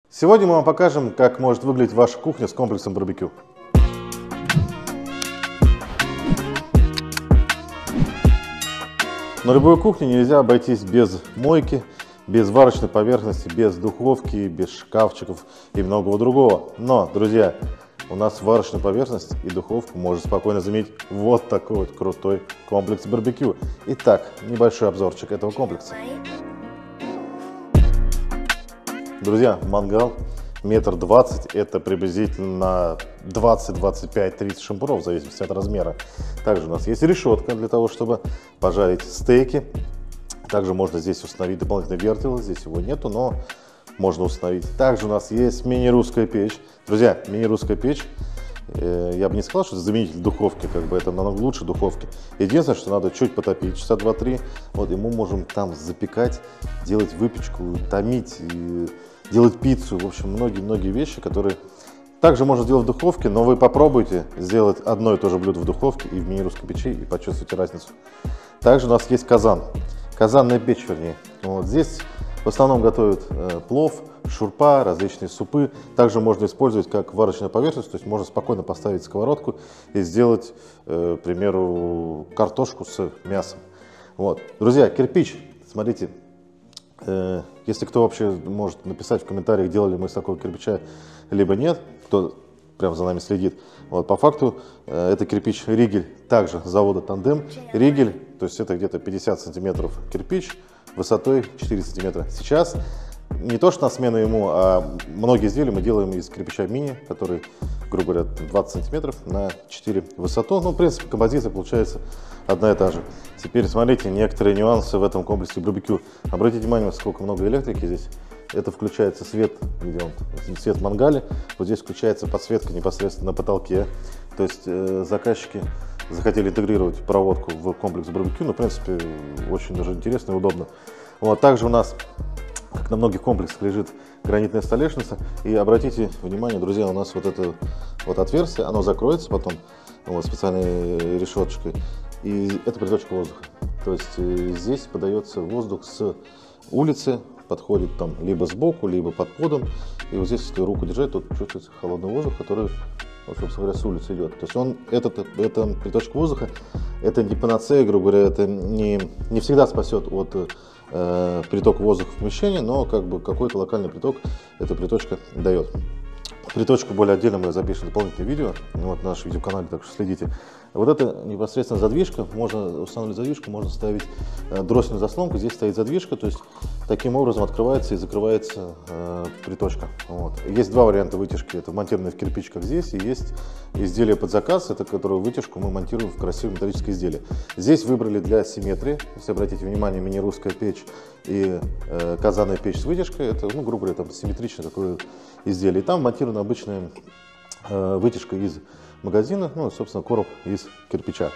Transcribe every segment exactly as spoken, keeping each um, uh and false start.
Сегодня мы вам покажем, как может выглядеть ваша кухня с комплексом барбекю. На любой кухне нельзя обойтись без мойки, без варочной поверхности, без духовки, без шкафчиков и многого другого. Но, друзья, у нас варочную поверхность и духовку можно спокойно заменить вот такой вот крутой комплекс барбекю. Итак, небольшой обзорчик этого комплекса. Друзья, мангал метр двадцать, это приблизительно двадцать, двадцать пять, тридцать шампуров, в зависимости от размера. Также у нас есть решетка для того, чтобы пожарить стейки. Также можно здесь установить дополнительный вертел, здесь его нету, но можно установить. Также у нас есть мини-русская печь. Друзья, мини-русская печь, э, я бы не сказал, что это заменитель духовки, как бы это намного лучше духовки. Единственное, что надо чуть потопить, часа два-три, вот, и мы можем там запекать, делать выпечку, томить, и делать пиццу, в общем, многие-многие вещи, которые также можно сделать в духовке, но вы попробуйте сделать одно и то же блюдо в духовке и в мини-русской печи, и почувствуйте разницу. Также у нас есть казан, казанная печь, вернее. Вот здесь в основном готовят э, плов, шурпа, различные супы. Также можно использовать как варочную поверхность, то есть можно спокойно поставить сковородку и сделать, э, к примеру, картошку с мясом. Вот. Друзья, кирпич, смотрите. Если кто вообще может написать в комментариях, делали мы из такого кирпича, либо нет, кто прям за нами следит. Вот, по факту это кирпич Ригель, также завода Тандем. Ригель, то есть это где-то пятьдесят сантиметров кирпич, высотой четыре сантиметра. Сейчас не то что на смену ему, а многие изделия мы делаем из кирпича мини, который, грубо говоря, двадцать сантиметров на четыре в высоту. Ну, в принципе, композиция получается одна и та же. Теперь смотрите некоторые нюансы в этом комплексе барбекю. Обратите внимание, сколько много электрики здесь. Это включается свет, где он, свет в мангале. Вот здесь включается подсветка непосредственно на потолке. То есть э, заказчики захотели интегрировать проводку в комплекс барбекю. Ну, в принципе, очень даже интересно и удобно. Вот, также у нас, как на многих комплексах, лежит гранитная столешница. И обратите внимание, друзья, у нас вот это вот отверстие, оно закроется потом вот, специальной решеточкой. И это приточка воздуха. То есть э, здесь подается воздух с улицы, подходит там либо сбоку, либо под подом. И вот здесь, если руку держать, то чувствуется холодный воздух, который, вот, собственно говоря, с улицы идет. То есть он, этот, это приточка воздуха, это не панацея, грубо говоря, это не, не всегда спасет от э, притока воздуха в помещение, но как бы какой-то локальный приток эта приточка дает. Приточку более отдельно мы запишем дополнительное видео вот, на нашем видеоканале, так что следите. Вот это непосредственно задвижка, можно устанавливать задвижку, можно ставить э, дроссельную заслонку, здесь стоит задвижка, то есть таким образом открывается и закрывается э, приточка. Вот. Есть два варианта вытяжки, это монтированный в кирпич, как здесь, и есть изделие под заказ, это которую вытяжку мы монтируем в красивое металлическое изделие. Здесь выбрали для симметрии, если обратите внимание, мини-русская печь и э, казанная печь с вытяжкой, это, ну, грубо говоря, там симметричное такое изделие. И там монтирована обычная э, вытяжка из магазина, ну, собственно, короб из кирпича.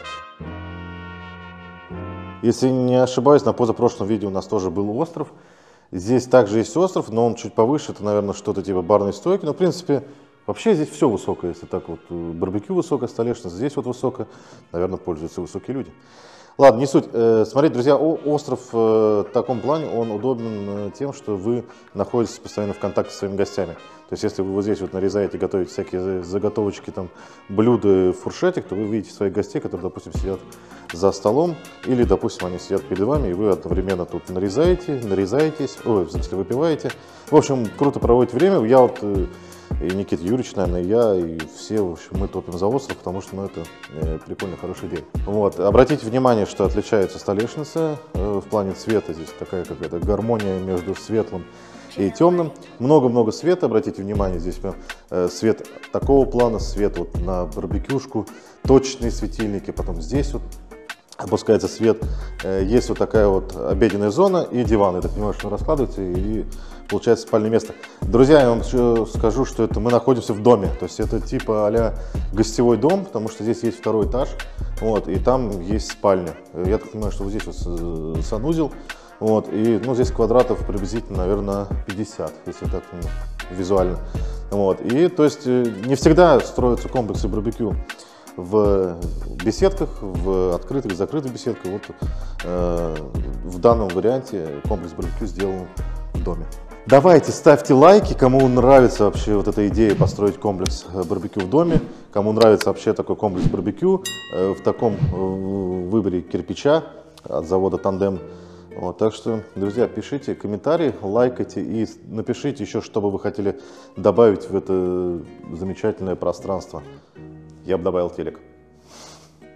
Если не ошибаюсь, на позапрошлом видео у нас тоже был остров. Здесь также есть остров, но он чуть повыше, это, наверное, что-то типа барной стойки. Но, в принципе, вообще здесь все высокое. Если так вот, барбекю высокая столешница, здесь вот высокая, наверное, пользуются высокие люди. Ладно, не суть. Смотрите, друзья, остров в таком плане, он удобен тем, что вы находитесь постоянно в контакте с своими гостями. То есть, если вы вот здесь вот нарезаете, готовите всякие заготовочки, там, блюда, фуршетик, то вы видите своих гостей, которые, допустим, сидят за столом, или, допустим, они сидят перед вами, и вы одновременно тут нарезаете, нарезаетесь, ой, в смысле, выпиваете. В общем, круто проводите время. Я вот, и Никита Юрьевич, наверное, и я, и все, в общем, мы топим за остров, потому что, ну, это э, прикольно, хороший день. Вот. Обратите внимание, что отличается столешница э, в плане цвета. Здесь такая какая-то гармония между светлым и темным. Много-много света, обратите внимание, здесь прям э, свет такого плана, свет вот на барбекюшку, точечные светильники, потом здесь вот опускается свет. Э, есть вот такая вот обеденная зона и диван. Я так понимаю, что раскладываете и получается спальное место. Друзья, я вам еще скажу, что это мы находимся в доме, то есть это типа а-ля гостевой дом, потому что здесь есть второй этаж, вот, и там есть спальня. Я так понимаю, что вот здесь вот санузел, вот, и, ну, здесь квадратов приблизительно, наверное, пятьдесят, если так, ну, визуально. Вот, и, то есть, не всегда строятся комплексы барбекю в беседках, в открытых и закрытых беседках. Вот, э, в данном варианте комплекс барбекю сделан в доме. Давайте, ставьте лайки, кому нравится вообще вот эта идея построить комплекс барбекю в доме, кому нравится вообще такой комплекс барбекю э, в таком э, выборе кирпича от завода «Тандем». Вот, так что, друзья, пишите комментарии, лайкайте и напишите еще, что бы вы хотели добавить в это замечательное пространство. Я бы добавил телек.